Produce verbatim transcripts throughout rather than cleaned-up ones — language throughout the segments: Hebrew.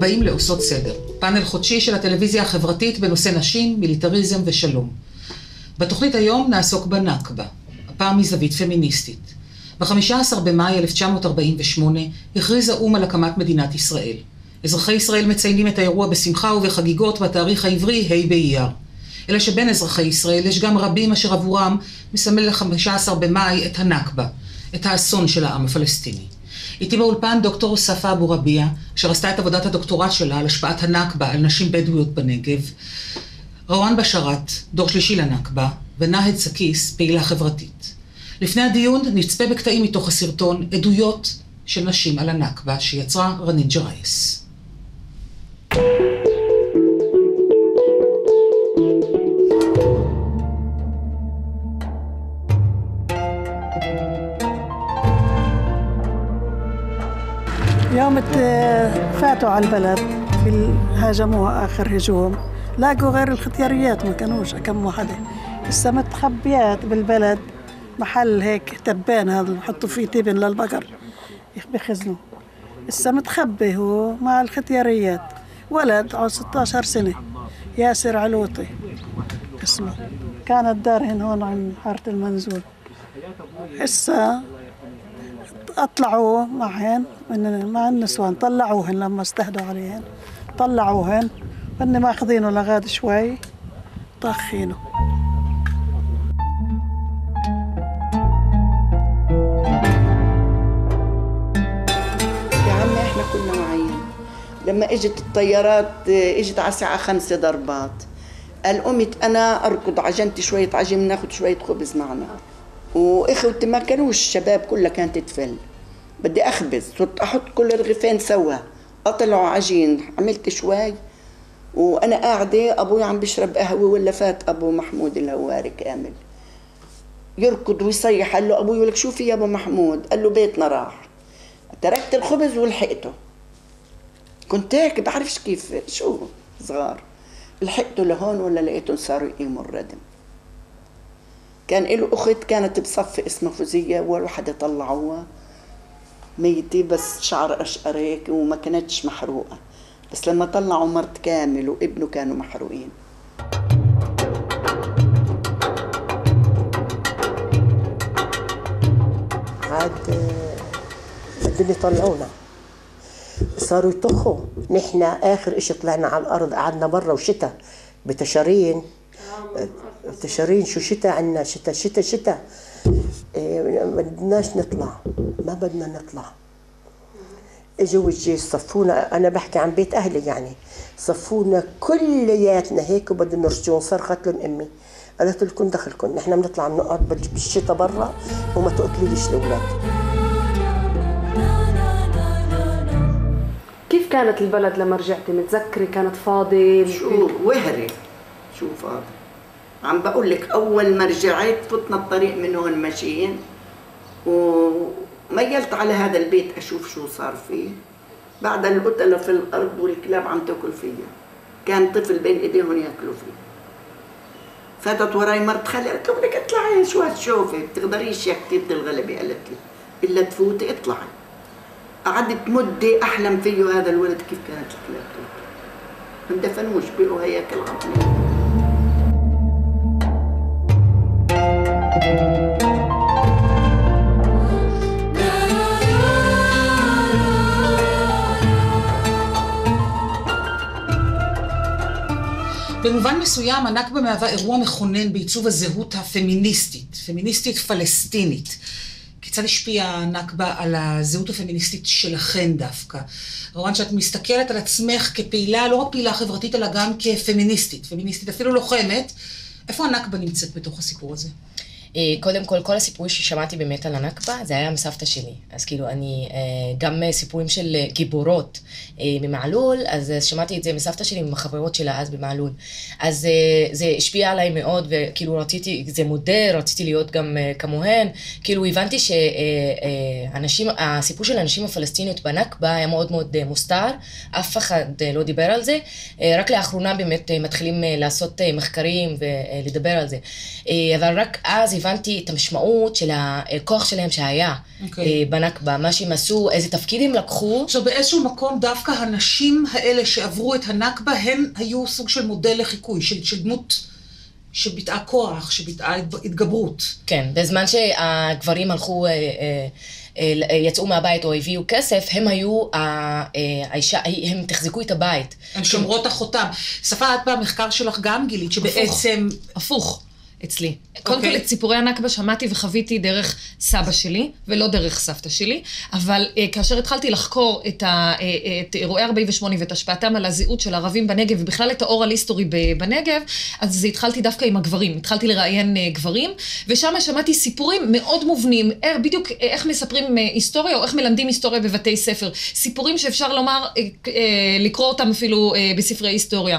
הבאים לעושות סדר, פאנל חודשי של הטלוויזיה החברתית בנושא נשים, מיליטריזם ושלום. בתוכנית היום נעסוק בנכבה, הפעם מזווית פמיניסטית. ב-חמישה עשר במאי אלף תשע מאות ארבעים ושמונה הכריז האו"ם על הקמת מדינת ישראל. אזרחי ישראל מציינים את האירוע בשמחה ובחגיגות בתאריך העברי ה' באייר. אלא שבין אזרחי ישראל יש גם רבים אשר עבורם מסמל ל-חמישה עשר במאי את הנכבה, את האסון של העם הפלסטיני. איתי באולפן דוקטור ספה אבו רביע, אשר עשתה את עבודת הדוקטורט שלה על השפעת הנכבה על נשים בדואיות בנגב, רוואן בשאראת, דור שלישי לנכבה, ונהד סקיס, פעילה חברתית. לפני הדיון נצפה בקטעים מתוך הסרטון עדויות של נשים על הנכבה שיצרה רנין ג'רייס. يوم فاتوا على البلد هاجموها آخر هجوم لاقوا غير الختياريات ما كانوش كم واحدة لسه متخبيات بالبلد محل هيك تبان هذا بحطوا فيه تبن للبقر بخزنوا لسه متخبي هو مع الختياريات ولد عمره ستة عشر سنة ياسر علوطي اسمه كانت دارهن هون عن حارة المنزول هسه أطلعوا معهن مع النسوان طلعوهن لما استهدوا عليهن طلعوهن هن ماخذينه لغاد شوي طاخينه. يا عمي احنا كنا واعيين لما اجت الطيارات اجت على الساعة خمسة ضربات قال قمت انا اركض عجنتي شوية عجين ناخذ شوية خبز معنا واخوتي ما كانوش الشباب كلها كانت تفل بدي اخبز صرت احط كل الرغيفين سوا اطلعوا عجين عملت شوي وانا قاعده ابوي عم بيشرب قهوه ولا فات ابو محمود الهواري كامل يركض ويصيح قال له ابوي ولك شو في يا ابو محمود قال له بيتنا راح تركت الخبز ولحقته كنت هيك بعرفش كيف شو صغار لحقته لهون ولا لقيتهم صاروا يقيموا الردم كان له أخت كانت بصف اسمها فوزية أول وحدة طلعوها ميتة بس شعر أشقر هيك وما كانتش محروقة بس لما طلعوا مرت كامل وابنه كانوا محروقين. عاد بدهم يطلعونا صاروا يطخوا نحن آخر إشي طلعنا على الأرض قعدنا برا وشتاء بتشارين تشارين شو شتاء عنا شتاء شتاء شتاء إيه ما بدناش نطلع ما بدنا نطلع اجوا الجيش صفونا انا بحكي عن بيت اهلي يعني صفونا كلياتنا هيك وبدنا نرجعون صرخت لهم امي قالت لكم دخلكم نحن بنطلع بنقعد بالشتاء برا وما تقتليش الاولاد. كيف كانت البلد لما رجعتي متذكري كانت فاضي شو وهري شو فاضي عم بقول لك اول ما رجعت فتنا الطريق من هون ماشيين وميلت على هذا البيت اشوف شو صار فيه بعد القتله في الارض والكلاب عم تاكل فيها كان طفل بين ايديهم ياكلوا فيه فاتت وراي مرت خالي قالت له بدك اطلعي شو هتشوفي بتقدريش يا كتير الغلبه قالت لي الا تفوتي اطلعي قعدت مده احلم فيه هذا الولد كيف كانت الكلاب تاكل ما اندفنوش بقوا هياكل عظمي. במובן מסוים הנכבה מהווה אירוע מכונן בעיצוב הזהות הפמיניסטית, פמיניסטית פלסטינית. כיצד השפיעה הנכבה על הזהות הפמיניסטית שלכן דווקא? רוואן, שאת מסתכלת על עצמך כפעילה, לא רק פעילה חברתית, אלא גם כפמיניסטית, פמיניסטית, אפילו לוחמת, איפה הנכבה נמצאת בתוך הסיפור הזה? קודם כל, כל הסיפורים ששמעתי באמת על הנכבה, זה היה מסבתא שלי. אז כאילו, אני, גם סיפורים של גיבורות ממעלול, אז שמעתי את זה מסבתא שלי, ממחברות שלה אז במעלול. אז זה השפיע עליי מאוד, וכאילו רציתי, זה מודה, רציתי להיות גם כמוהן. כאילו, הבנתי שהאנשים, הסיפור של האנשים הפלסטיניות בנכבה היה מאוד מאוד מוסתר, אף אחד לא דיבר על זה. רק לאחרונה באמת מתחילים לעשות מחקרים ולדבר על זה. אבל רק אז הבנתי את המשמעות של הכוח שלהם שהיה okay. בנכבה, מה שהם עשו, איזה תפקיד הם לקחו. עכשיו באיזשהו מקום דווקא הנשים האלה שעברו את הנכבה, הן היו סוג של מודל לחיקוי, של, של דמות שביטאה כוח, שביטאה התגברות. כן, בזמן שהגברים הלכו, יצאו מהבית או הביאו כסף, הם היו, האישה, הם תחזיקו את הבית. הם שומרות החותם. שפה, את במחקר שלך גם גילית, שבעצם... הפוך. אצלי. קודם כל את סיפורי הנכבה שמעתי וחוויתי דרך סבא שלי, ולא דרך סבתא שלי, אבל כאשר התחלתי לחקור את אירועי ארבעים ושמונה ואת השפעתם על הזהות של הערבים בנגב, ובכלל את האורל היסטורי בנגב, אז התחלתי דווקא עם הגברים, התחלתי לראיין גברים, ושם שמעתי סיפורים מאוד מובנים, בדיוק איך מספרים היסטוריה, או איך מלמדים היסטוריה בבתי ספר, סיפורים שאפשר לומר, לקרוא אותם אפילו בספרי היסטוריה,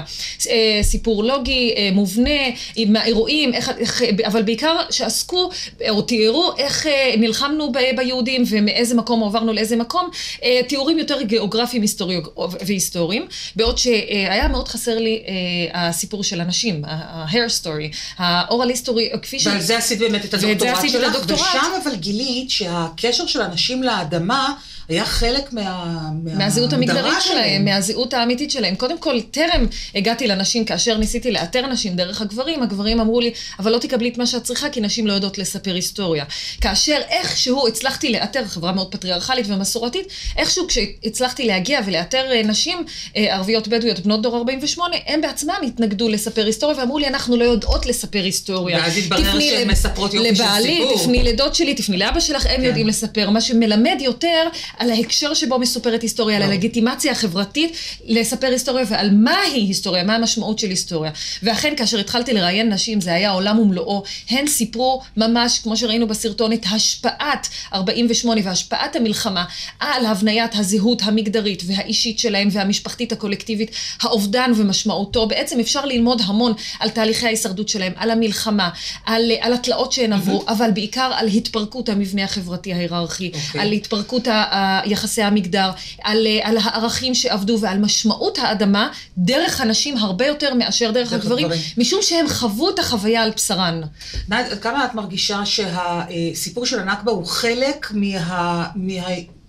סיפור לוגי, מובנה, עם האירועים, איך אבל בעיקר שעסקו או תיארו איך נלחמנו ביהודים ומאיזה מקום עברנו לאיזה מקום, תיאורים יותר גיאוגרפיים והיסטוריים, בעוד שהיה מאוד חסר לי הסיפור של הנשים, ה-hair story, האורל היסטורי, כפי ש... ועל זה עשית באמת את הדוקטורט שלך, ושם אבל גילית שהקשר של הנשים לאדמה היה חלק מה... מהזהות המגדרית שלהם, מהזהות האמיתית שלהם. קודם כל, טרם הגעתי לנשים, כאשר ניסיתי לאתר נשים דרך הגברים, הגברים אמרו לי, אבל לא תקבלי את מה שאת צריכה, כי נשים לא יודעות לספר היסטוריה. כאשר איכשהו הצלחתי לאתר, חברה מאוד פטריארכלית ומסורתית, איכשהו כשהצלחתי להגיע ולאתר נשים ערביות בדואיות, בנות דור ארבעים ושמונה, הם בעצמם התנגדו לספר היסטוריה, ואמרו לי, אנחנו לא יודעות לספר היסטוריה. ואז התברר שהן מספרות יופי של סיפור. לבעלי, תפני לדוד שלי, תפני לאבא שלך, הם יודעים לספר. מה שמלמד יותר על ההקשר שבו מסופרת היסטוריה, על הלגיטימציה החברתית לספר היסטוריה, ועל מה היא היסטוריה, מה המשמעות של היסטוריה. ואכן, כאשר התחלתי לראיין נשים, זה היה עולם ומלואו, הן סיפרו ממש, כמו שראינו בסרטון, את השפעת ארבעים ושמונה והשפעת המלחמה על הבניית הזהות המגדרית והאישית שלהם והמשפחתית הקולקטיבית, האובדן ומשמעותו. בעצם אפשר ללמוד המון על תהליכי ההישרדות שלהם, על המלחמה, על, על התלאות שהן עברו, אבל בעיקר על התפרקות המבנה החברתי ההיררכי, okay. על התפרקות יחסי המגדר, על, על הערכים שעבדו ועל משמעות האדמה דרך הנשים הרבה יותר מאשר דרך הגברים, הגברים, משום שהם חוו את החוויה על בשרן. נעד, כמה את מרגישה שהסיפור של הנכבה הוא חלק מה, מה,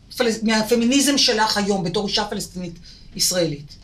מהפמיניזם שלך היום בתור אישה פלסטינית ישראלית?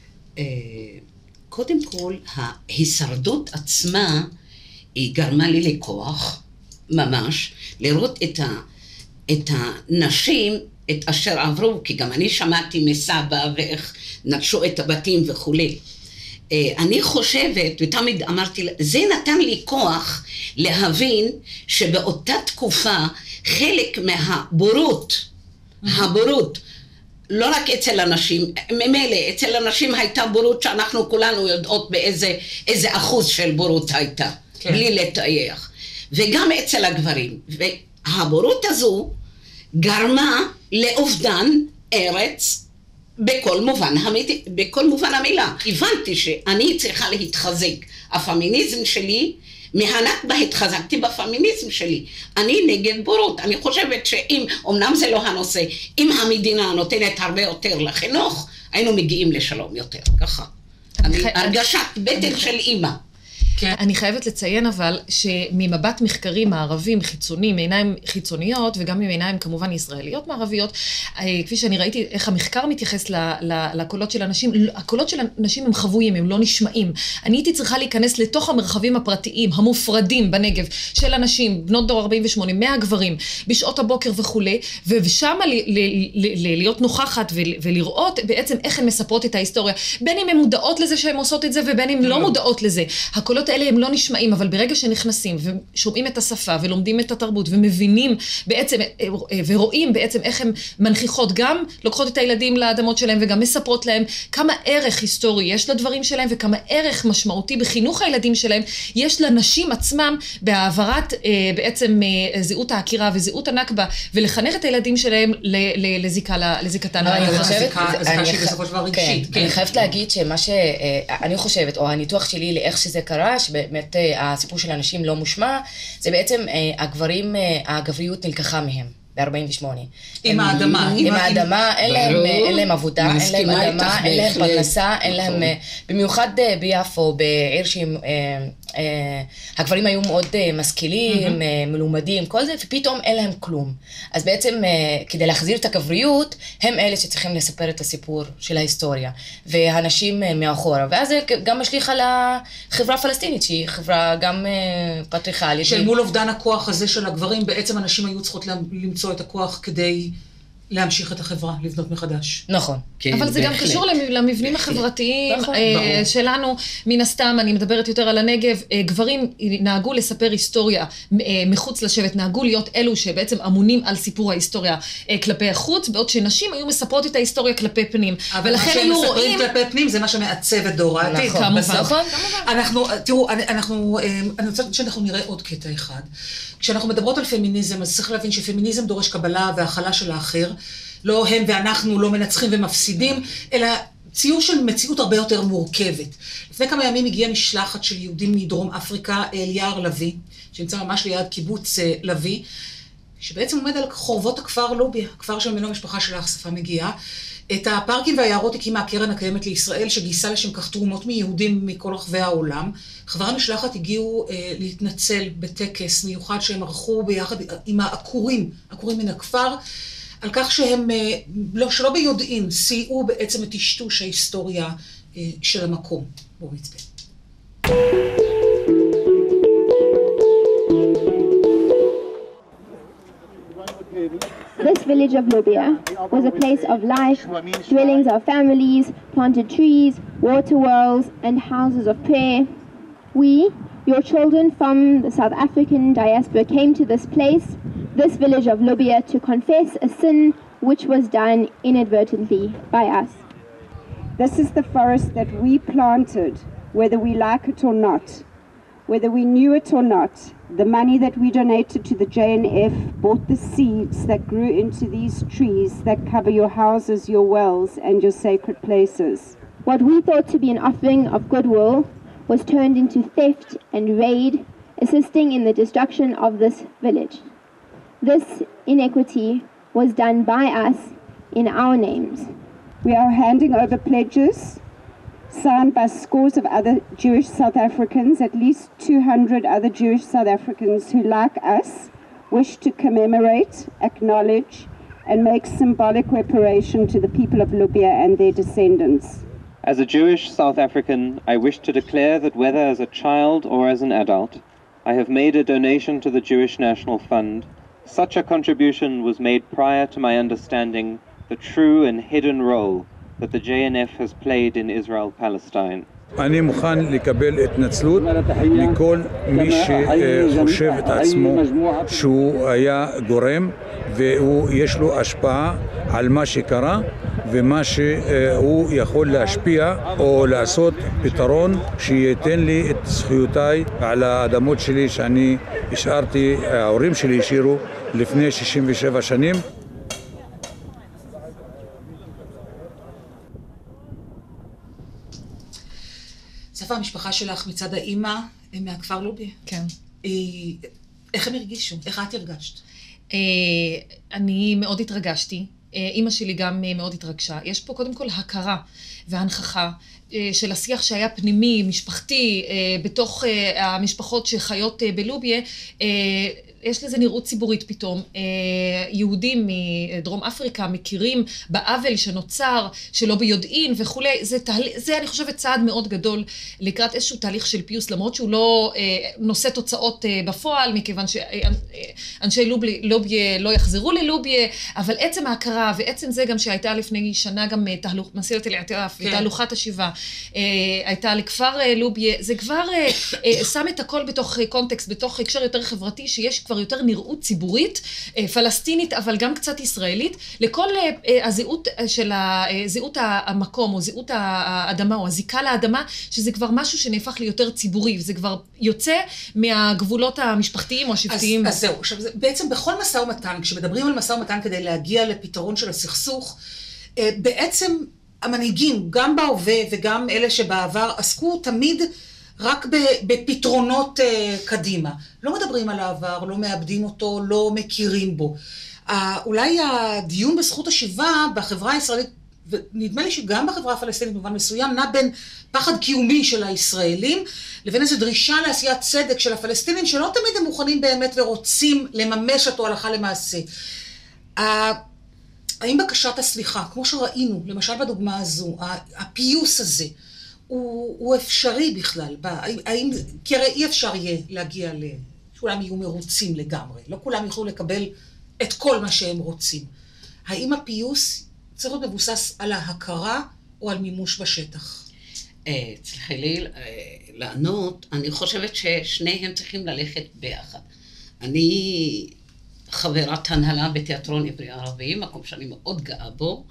קודם כל, ההישרדות עצמה היא גרמה לי לכוח, ממש, לראות את, ה, את הנשים, את אשר עברו, כי גם אני שמעתי מסבא ואיך נטשו את הבתים וכו'. אני חושבת, ותמיד אמרתי, זה נתן לי כוח להבין שבאותה תקופה חלק מהבורות, הבורות, לא רק אצל אנשים, ממילא אצל אנשים הייתה בורות שאנחנו כולנו יודעות באיזה איזה אחוז של בורות הייתה, כן. בלי לטייח. וגם אצל הגברים. והבורות הזו גרמה לאובדן ארץ בכל מובן, בכל מובן המילה. הבנתי שאני צריכה להתחזק. הפמיניזם שלי, מהנכבה התחזקתי בפמיניזם שלי. אני נגד בורות. אני חושבת שאם, אמנם זה לא הנושא, אם המדינה נותנת הרבה יותר לחינוך, היינו מגיעים לשלום יותר, ככה. אני, הרגשת בטן של אימא. כן. אני חייבת לציין אבל שממבט מחקרים מערבים חיצוני, מעיניים חיצוניות וגם מעיניים כמובן ישראליות מערביות, כפי שאני ראיתי איך המחקר מתייחס לקולות של אנשים, הקולות של אנשים הם חבויים, הם לא נשמעים. אני הייתי צריכה להיכנס לתוך המרחבים הפרטיים, המופרדים בנגב, של אנשים, בנות דור ארבעים ושמונה, מאה גברים, בשעות הבוקר וכו', ושם להיות נוכחת ולראות בעצם איך הן מספרות את ההיסטוריה, בין אם הן מודעות לזה שהן עושות את זה ובין אם לא מודעות לזה. הקולות האלה הם לא נשמעים, אבל ברגע שנכנסים ושומעים את השפה ולומדים את התרבות ומבינים בעצם ורואים בעצם איך הם מנכיחות, גם לוקחות את הילדים לאדמות שלהם וגם מספרות להם כמה ערך היסטורי יש לדברים שלהם וכמה ערך משמעותי בחינוך הילדים שלהם יש לנשים עצמם בהעברת בעצם זהות העקירה וזהות הנכבה, ולחנך את הילדים שלהם לזיקתן. אני חייבת להגיד שמה שאני חושבת, או הניתוח שלי לאיך שזה קרה, שבאמת הסיפור של אנשים לא מושמע, זה בעצם הגברים, הגבריות נלקחה מהם ב-ארבעים ושמונה. עם האדמה. עם האדמה, אין להם עבודה, אין להם אדמה, אין להם פרנסה, אין להם, במיוחד ביפו, בעיר שהיא הגברים היו מאוד משכילים, מלומדים, כל זה, ופתאום אין להם כלום. אז בעצם כדי להחזיר את הגבריות, הם אלה שצריכים לספר את הסיפור של ההיסטוריה, והנשים מאחורה. ואז זה גם משליך על החברה הפלסטינית, שהיא חברה גם פטריארכלית. של מול אובדן הכוח הזה של הגברים, בעצם הנשים היו צריכות למצוא את הכוח כדי להמשיך את החברה, לבנות מחדש. נכון. אבל זה גם קשור למבנים החברתיים שלנו. מן הסתם, אני מדברת יותר על הנגב, גברים נהגו לספר היסטוריה מחוץ לשבט, נהגו להיות אלו שבעצם אמונים על סיפור ההיסטוריה כלפי החוץ, בעוד שנשים היו מספרות את ההיסטוריה כלפי פנים. אבל מה שהם מספרים כלפי פנים זה מה שמעצב את דור העתיד. נכון. אנחנו, תראו, אנחנו, אני רוצה שאנחנו נראה עוד קטע אחד. כשאנחנו מדברות על פמיניזם, אז צריך להבין שפמיניזם דורש קבלה והכלה של האחר. לא הם ואנחנו לא מנצחים ומפסידים, אלא ציור של מציאות הרבה יותר מורכבת. לפני כמה ימים הגיעה משלחת של יהודים מדרום אפריקה אל יער לוי, שנמצא ממש ליד קיבוץ לוי, שבעצם עומד על חורבות הכפר לוביה, הכפר שממנו המשפחה של האספה מגיעה. את הפארקים והיערות הקימה הקרן הקיימת לישראל, שגייסה לשם כך תרומות מיהודים מכל רחבי העולם. חברי המשלחת הגיעו אה, להתנצל בטקס מיוחד שהם ערכו ביחד עם העקורים, עקורים מן הכפר, על כך שהם, לא, שלא ביודעין, סייעו בעצם את טשטוש ההיסטוריה של המקום. בואו נצפה. This village of Lubia was a place of life, dwellings of families, planted trees, water wells, and houses of prayer. We, your children from the South African diaspora, came to this place, this village of Lubia, to confess a sin which was done inadvertently by us. This is the forest that we planted, whether we like it or not, whether we knew it or not. The money that we donated to the J N F bought the seeds that grew into these trees that cover your houses, your wells, and your sacred places. What we thought to be an offering of goodwill was turned into theft and raid, assisting in the destruction of this village. This inequity was done by us in our names. We are handing over pledges signed by scores of other Jewish South Africans, at least two hundred other Jewish South Africans who, like us, wish to commemorate, acknowledge, and make symbolic reparation to the people of Lubia and their descendants. As a Jewish South African, I wish to declare that whether as a child or as an adult, I have made a donation to the Jewish National Fund. Such a contribution was made prior to my understanding the true and hidden role that the J N F has played in Israel-Palestine. אני מוכן לקבל התנצלות מכל מי שחושב את עצמו שהוא היה גורם ויש לו השפעה על מה שקרה ומה שהוא יכול להשפיע או לעשות פתרון שייתן לי את זכויותיי על האדמות שלי שאני השארתי, ההורים שלי השאירו לפני שישים ושבע שנים. ספה, המשפחה שלך מצד האימא מהכפר לוביה. כן. איך הם הרגישו? איך את הרגשת? אני מאוד התרגשתי. אימא שלי גם מאוד התרגשה. יש פה קודם כל הכרה והנכחה של השיח שהיה פנימי, משפחתי, בתוך המשפחות שחיות בלוביה. יש לזה נראות ציבורית פתאום. יהודים מדרום אפריקה מכירים בעוול שנוצר, שלא ביודעין וכו'. זה, תהל... זה אני חושבת צעד מאוד גדול לקראת איזשהו תהליך של פיוס, למרות שהוא לא נושא תוצאות בפועל, מכיוון שאנשי לוביה, לוביה לא יחזרו ללוביה, אבל עצם ההכרה ועצם זה גם שהייתה לפני שנה גם תהלוכ... מסילת אל-עטאף, כן. תהלוכת השיבה, הייתה לכפר לוביה, זה כבר שם את הכל בתוך קונטקסט, בתוך הקשר יותר חברתי, שיש כבר יותר נראות ציבורית, פלסטינית, אבל גם קצת ישראלית, לכל הזהות של זהות המקום, או זהות האדמה, או הזיקה לאדמה, שזה כבר משהו שנהפך ליותר ציבורי, וזה כבר יוצא מהגבולות המשפחתיים או השבטיים. אז, אז זהו, עכשיו, בעצם בכל משא ומתן, כשמדברים על משא ומתן כדי להגיע לפתרון של הסכסוך, בעצם המנהיגים, גם בהווה וגם אלה שבעבר, עסקו תמיד רק בפתרונות קדימה. לא מדברים על העבר, לא מאבדים אותו, לא מכירים בו. אולי הדיון בזכות השיבה בחברה הישראלית ונדמה לי שגם בחברה הפלסטינית במובן מסוים, נע בין פחד קיומי של הישראלים, לבין איזו דרישה לעשיית צדק של הפלסטינים, שלא תמיד הם מוכנים באמת ורוצים לממש אותו הלכה למעשה. האם בקשת הסליחה, כמו שראינו, למשל בדוגמה הזו, הפיוס הזה, הוא, הוא אפשרי בכלל? האם, כי הרי אי אפשר יהיה להגיע ל... כולם יהיו מרוצים לגמרי, לא כולם יוכלו לקבל את כל מה שהם רוצים. האם הפיוס צריך להיות מבוסס על ההכרה או על מימוש בשטח? צריכה לי לענות, אני חושבת ששניהם צריכים ללכת ביחד. אני חברת הנהלה בתיאטרון עברי ערבי, מקום שאני מאוד גאה בו.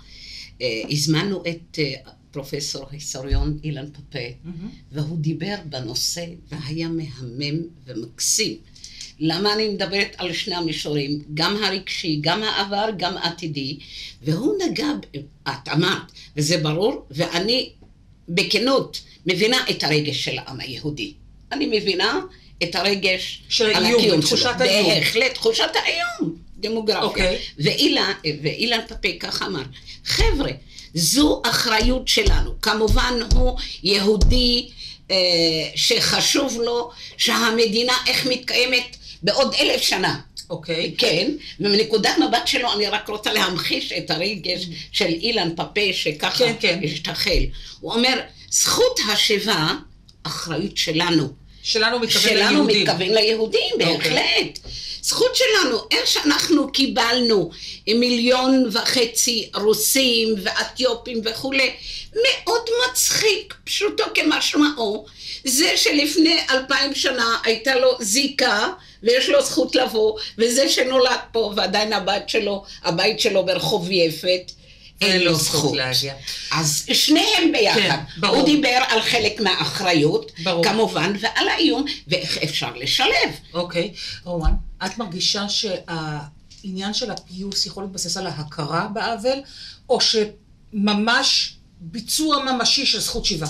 הזמנו את פרופסור היסטוריון אילן פפה, mm-hmm. והוא דיבר בנושא והיה מהמם ומקסים. למה אני מדברת על שני המישורים, גם הרגשי, גם העבר, גם העתידי, והוא נגע, את אמרת, וזה ברור, ואני בכנות מבינה את הרגש של העם היהודי. אני מבינה את הרגש של על האיום, הקיום תחושת שלו. האיום. בהחלט, תחושת האיום, דמוגרפיה. Okay. ואילן, ואילן פפה כך אמר, חבר'ה, זו אחריות שלנו. כמובן הוא יהודי אה, שחשוב לו שהמדינה איך מתקיימת בעוד אלף שנה. אוקיי. Okay. כן, ומנקודת מבט שלו אני רק רוצה להמחיש את הרגש mm-hmm. של אילן פפה שככה כן, כן. השתחל. הוא אומר, זכות השיבה, אחריות שלנו. שלנו מתכוון שלנו ליהודים. שלנו מתכוון ליהודים, בהחלט. Okay. זכות שלנו, איך שאנחנו קיבלנו מיליון וחצי רוסים ואתיופים וכולי, מאוד מצחיק, פשוטו כמשמעו, זה שלפני אלפיים שנה הייתה לו זיקה, ויש לו זכות לבוא, וזה שנולד פה, ועדיין הבית שלו, הבית שלו ברחוב יפת, אין לו זכות להגיע. אז שניהם ביחד. כן, ברור. הוא דיבר על חלק מהאחריות, ברור. כמובן, ועל האיום, ואיך אפשר לשלב. אוקיי, רואן, את מרגישה שהעניין של הפיוס יכול להתבסס על ההכרה בעוול, או שממש ביצוע ממשי של זכות שיבה?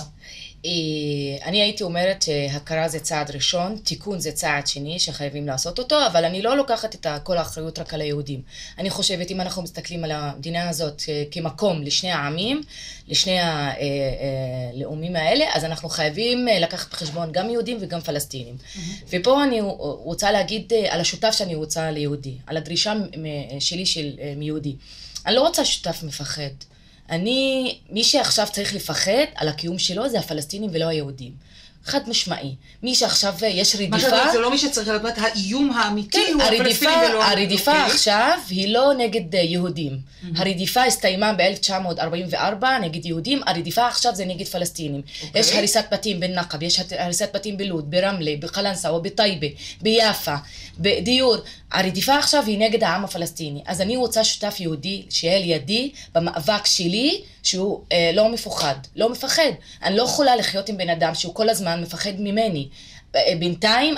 אני הייתי אומרת שהכרה זה צעד ראשון, תיקון זה צעד שני שחייבים לעשות אותו, אבל אני לא לוקחת את כל האחריות רק על היהודים. אני חושבת אם אנחנו מסתכלים על המדינה הזאת כמקום לשני העמים, לשני הלאומים האלה, אז אנחנו חייבים לקחת בחשבון גם יהודים וגם פלסטינים. ופה אני רוצה להגיד על השותף שאני רוצה ליהודי, על הדרישה שלי של מיהודי. אני לא רוצה שותף מפחד. אני, מי שעכשיו צריך לפחד על הקיום שלו זה הפלסטינים ולא היהודים. חד משמעי. מי שעכשיו יש רדיפה... מה שאתה זה לא מי שצריך לדעת, האיום האמיתי כן, הוא הפלסטינים ולא... הרדיפה okay. עכשיו היא לא נגד יהודים. Mm-hmm. הרדיפה הסתיימה ב-אלף תשע מאות ארבעים וארבע נגד יהודים, הרדיפה עכשיו זה נגד פלסטינים. Okay. יש הריסת בתים בנקב, יש הריסת בתים בלוד, ברמלה, בקלנסווה, בטייבה, ביפו, בדיור. הרדיפה עכשיו היא נגד העם הפלסטיני. אז אני רוצה שותף יהודי שיהיה לידי במאבק שלי, שהוא אה, לא מפוחד, לא מפחד. אני לא יכולה לחיות עם בן אדם שהוא כל הזמן מפחד ממני. בינתיים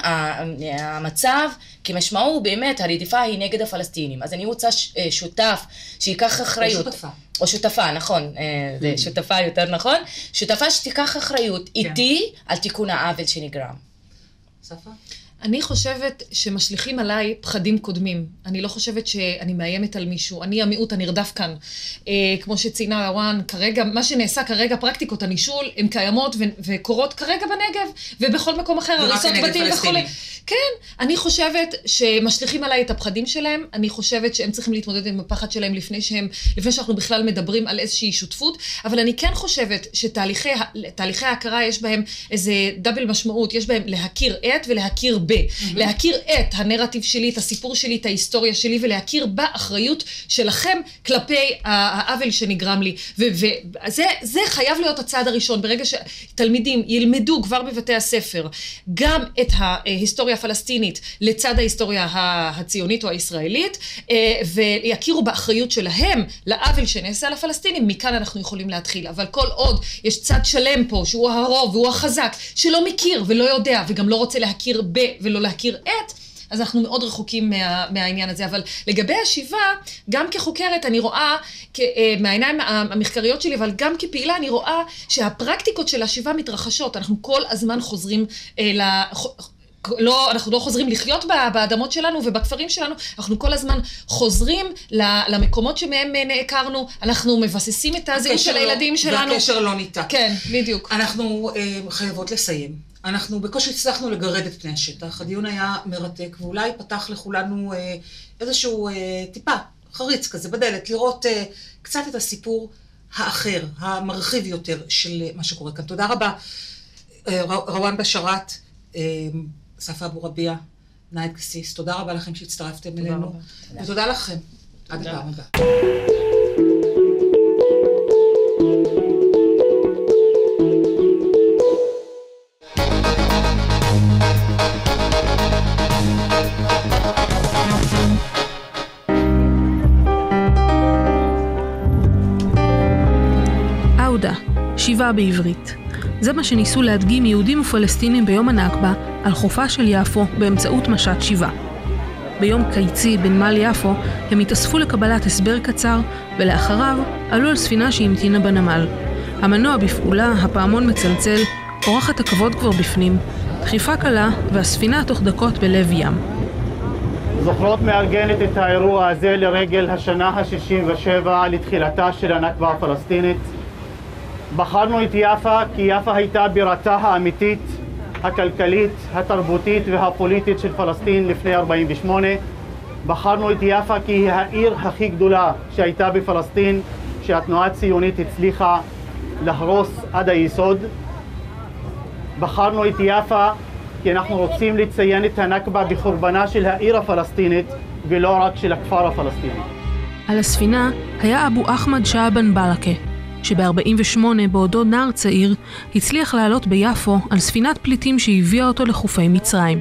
המצב כמשמעו באמת הרדיפה היא נגד הפלסטינים. אז אני רוצה ש, שותף שיקח אחריות. או שותפה. או שותפה, נכון. זה שותפה יותר נכון. שותפה שתיקח אחריות כן. איתי על תיקון העוול שנגרם. שפה? אני חושבת שמשליכים עליי פחדים קודמים. אני לא חושבת שאני מאיימת על מישהו. אני המיעוט הנרדף כאן. אה, כמו שציינה רואן, כרגע, מה שנעשה כרגע, פרקטיקות הנישול, הן קיימות ו- וקורות כרגע בנגב, ובכל מקום אחר, הריסות בתים וכו'. כן, אני חושבת שמשליכים עליי את הפחדים שלהם, אני חושבת שהם צריכים להתמודד עם הפחד שלהם לפני שהם, לפני שאנחנו בכלל מדברים על איזושהי שותפות, אבל אני כן חושבת שתהליכי ההכרה יש בהם איזה דאבל משמעות, יש בהם להכיר את ולהכיר ב. Mm-hmm. להכיר את הנרטיב שלי, את הסיפור שלי, את ההיסטוריה שלי, ולהכיר באחריות שלכם כלפי העוול שנגרם לי. וזה זה חייב להיות הצעד הראשון, ברגע שתלמידים ילמדו כבר בבתי הספר, גם את ההיסטוריה הפלסטינית לצד ההיסטוריה הציונית או הישראלית, ויכירו באחריות שלהם לעוול שנעשה לפלסטינים, מכאן אנחנו יכולים להתחיל. אבל כל עוד יש צד שלם פה, שהוא הרוב והוא החזק, שלא מכיר ולא יודע, וגם לא רוצה להכיר ב ולא להכיר את, אז אנחנו מאוד רחוקים מה, מהעניין הזה. אבל לגבי השיבה, גם כחוקרת אני רואה, מהעיניים המחקריות שלי, אבל גם כפעילה אני רואה שהפרקטיקות של השיבה מתרחשות. אנחנו כל הזמן חוזרים, לא, אנחנו לא חוזרים לחיות באדמות שלנו ובכפרים שלנו, אנחנו כל הזמן חוזרים למקומות שמהם נעקרנו, אנחנו מבססים את הזהות של הילדים שלנו. והקשר לא ניתק. כן, בדיוק. אנחנו uh, חייבות לסיים. אנחנו בקושי הצלחנו לגרד את פני השטח, הדיון היה מרתק, ואולי פתח לכולנו uh, איזשהו uh, טיפה, חריץ כזה בדלת, לראות uh, קצת את הסיפור האחר, המרחיב יותר של מה שקורה כאן. תודה רבה, uh, רוואן בשרת, uh, ספה אבו רביע, נאיד קסיס, תודה רבה לכם שהצטרפתם אלינו, ותודה לכם. עד הפעם הבאה. עודה, שיבה בעברית. זה מה שניסו להדגים יהודים ופלסטינים ביום הנכבה על חופה של יפו באמצעות משט שיבה. ביום קיצי בנמל יפו הם התאספו לקבלת הסבר קצר, ולאחריו עלו על ספינה שהמתינה בנמל. המנוע בפעולה, הפעמון מצלצל, אורחת הכבוד כבר בפנים, דחיפה קלה והספינה תוך דקות בלב ים. זוכרות מארגנת את האירוע הזה לרגל השנה ה-שישים ושבע לתחילתה של הנכבה הפלסטינית. בחרנו את יפה כי יפה הייתה בירתה האמיתית, הכלכלית, התרבותית והפוליטית של פלסטין לפני ארבעים ושמונה. בחרנו את יפה כי היא העיר הכי גדולה שהייתה בפלסטין, שהתנועה הציונית הצליחה להרוס עד היסוד. בחרנו את יפה כי אנחנו רוצים לציין את הנכבה בחורבנה של העיר הפלסטינית ולא רק של הכפר הפלסטיני. על הספינה היה אבו אחמד שעבן בלקה, שב-ארבעים ושמונה בעודו נער צעיר הצליח לעלות ביפו על ספינת פליטים שהביאה אותו לחופי מצרים.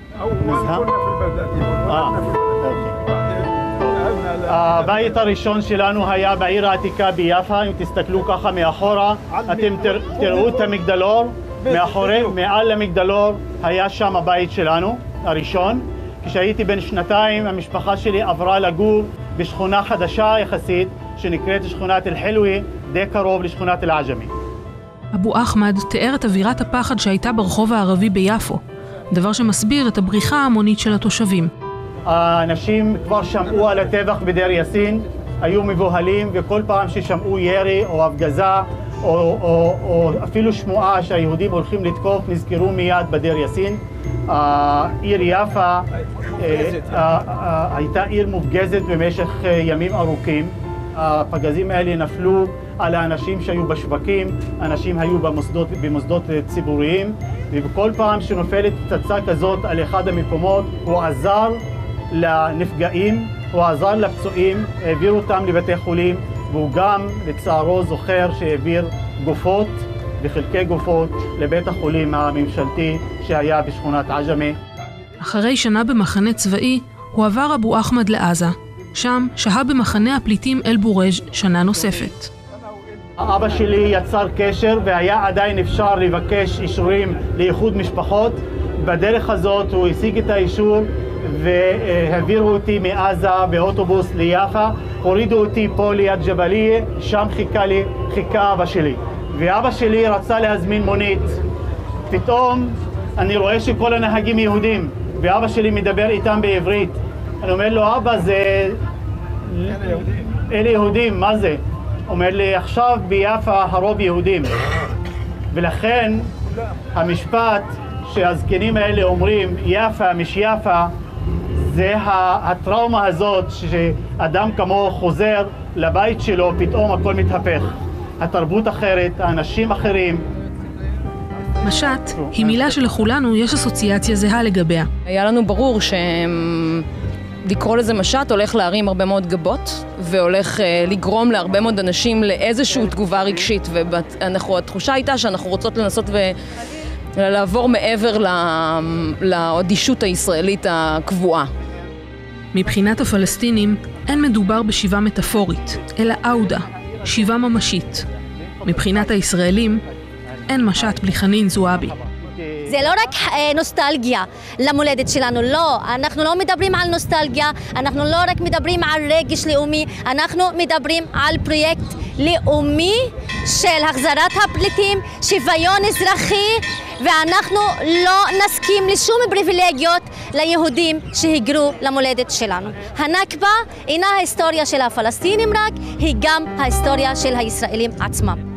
הבית הראשון שלנו היה בעיר העתיקה ביפו. אם תסתכלו ככה מאחורה אתם תראו את המגדלור, מאחורי, מעל המגדלור היה שם הבית שלנו הראשון. כשהייתי בן שנתיים המשפחה שלי עברה לגור בשכונה חדשה יחסית שנקראת שכונת אל-חלווה, די קרוב לשכונת אל-עג'מי. אבו אחמד תיאר את אווירת הפחד שהייתה ברחוב הערבי ביפו, דבר שמסביר את הבריחה ההמונית של התושבים. האנשים כבר שמעו על הטבח בדיר יאסין, היו מבוהלים, וכל פעם ששמעו ירי או הפגזה או, או, או אפילו שמועה שהיהודים הולכים לתקוף, נזכרו מיד בדיר יאסין. העיר יפה הייתה עיר מופגזת במשך ימים ארוכים. הפגזים האלה נפלו על האנשים שהיו בשווקים, אנשים היו במוסדות, במוסדות ציבוריים, ובכל פעם שנופלת פצצה כזאת על אחד המקומות הוא עזר לנפגעים, הוא עזר לפצועים, העביר אותם לבתי חולים, והוא גם לצערו זוכר שהעביר גופות וחלקי גופות לבית החולים הממשלתי שהיה בשכונת עג'מי. אחרי שנה במחנה צבאי הוא עבר אבו אחמד לעזה. שם שהה במחנה הפליטים אל בורג' שנה נוספת. אבא שלי יצר קשר והיה עדיין אפשר לבקש אישורים לאיחוד משפחות. בדרך הזאת הוא השיג את האישור והעבירו אותי מעזה באוטובוס ליפה. הורידו אותי פה ליד ג'בליה, שם חיכה לי, חיכה אבא שלי. ואבא שלי רצה להזמין מונית. פתאום אני רואה שכל הנהגים יהודים ואבא שלי מדבר איתם בעברית. אני אומר לו, אבא, זה... אלה יהודים, מה זה? אומר לי, עכשיו ביפה הרוב יהודים. ולכן המשפט שהזקנים האלה אומרים, יפה, מש יפה, זה הטראומה הזאת שאדם כמו חוזר לבית שלו, פתאום הכל מתהפך. התרבות אחרת, האנשים אחרים. משט היא מילה שלכולנו יש אסוציאציה זהה לגביה. היה לנו ברור שלקרוא לזה משט הולך להרים הרבה מאוד גבות, והולך לגרום להרבה מאוד אנשים לאיזושהי תגובה רגשית, והתחושה הייתה שאנחנו רוצות לנסות ולעבור מעבר לאדישות הישראלית הקבועה. מבחינת הפלסטינים אין מדובר בשיבה מטאפורית, אלא עודה, שיבה ממשית. מבחינת הישראלים אין משט בלי חנין זועבי. זה לא רק נוסטלגיה למולדת שלנו, לא. אנחנו לא מדברים על נוסטלגיה, אנחנו לא רק מדברים על רגש לאומי, אנחנו מדברים על פרויקט לאומי של החזרת הפליטים, שוויון אזרחי, ואנחנו לא נסכים לשום פריבילגיות ליהודים שהיגרו למולדת שלנו. הנכבה אינה ההיסטוריה של הפלסטינים רק, היא גם ההיסטוריה של הישראלים עצמם.